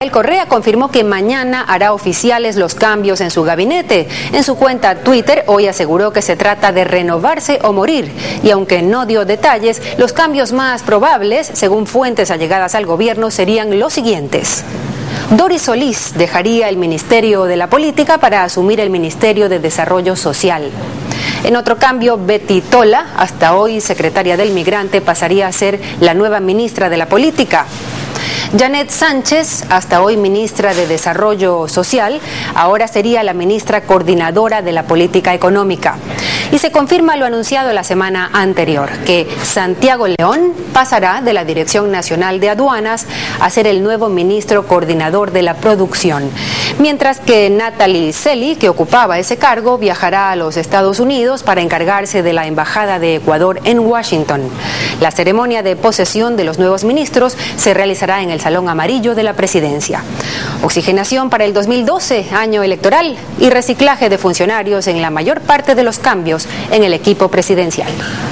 Correa confirmó que mañana hará oficiales los cambios en su gabinete. En su cuenta Twitter hoy aseguró que se trata de renovarse o morir, y aunque no dio detalles, los cambios más probables, según fuentes allegadas al gobierno, serían los siguientes. Doris Solís dejaría el Ministerio de la Política para asumir el Ministerio de Desarrollo Social. En otro cambio, Betty Tola, hasta hoy secretaria del Migrante, pasaría a ser la nueva ministra de la Política. Janet Sánchez, hasta hoy ministra de Desarrollo Social, ahora sería la ministra coordinadora de la política económica. Y se confirma lo anunciado la semana anterior, que Santiago León pasará de la Dirección Nacional de Aduanas a ser el nuevo ministro coordinador de la producción. Mientras que Natalie Celi, que ocupaba ese cargo, viajará a los Estados Unidos para encargarse de la Embajada de Ecuador en Washington. La ceremonia de posesión de los nuevos ministros se realizará en el Salón Amarillo de la Presidencia. Oxigenación para el 2012, año electoral, y reciclaje de funcionarios en la mayor parte de los cambios en el equipo presidencial.